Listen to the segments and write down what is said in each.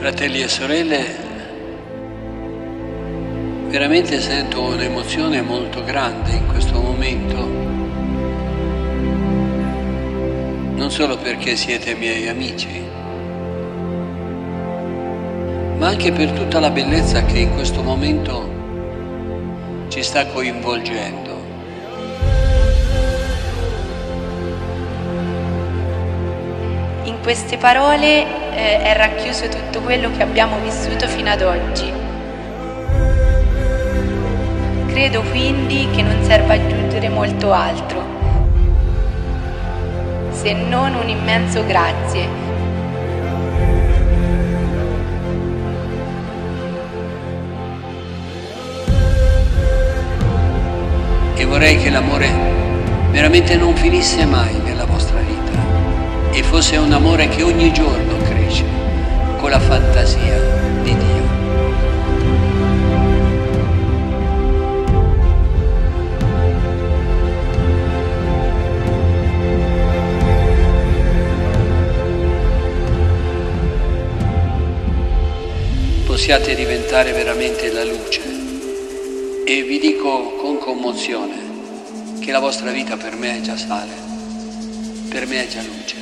Fratelli e sorelle, veramente sento un'emozione molto grande in questo momento, non solo perché siete miei amici, ma anche per tutta la bellezza che in questo momento ci sta coinvolgendo. In queste parole è racchiuso tutto quello che abbiamo vissuto fino ad oggi. Credo quindi che non serva aggiungere molto altro, se non un immenso grazie. E vorrei che l'amore veramente non finisse mai nella vostra vita e fosse un amore che ogni giorno cresce con la fantasia di Dio. Possiate diventare veramente la luce e vi dico con commozione che la vostra vita per me è già sale, per me è già luce.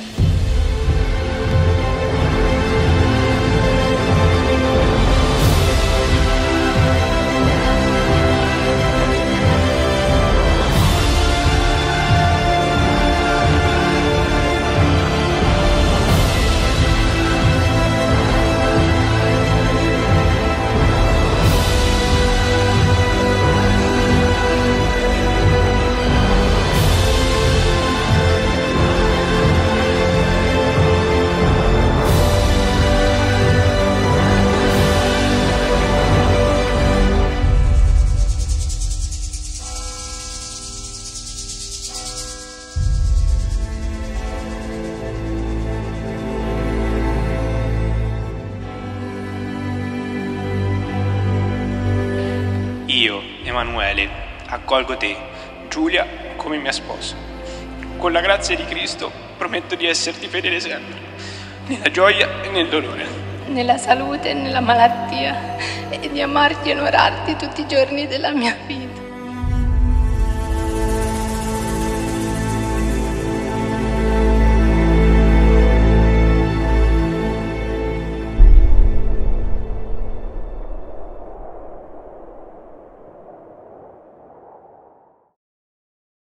Io, Emanuele, accolgo te, Giulia, come mia sposa. Con la grazia di Cristo prometto di esserti fedele sempre, nella gioia e nel dolore, Nella salute e nella malattia, e di amarti e onorarti tutti i giorni della mia vita.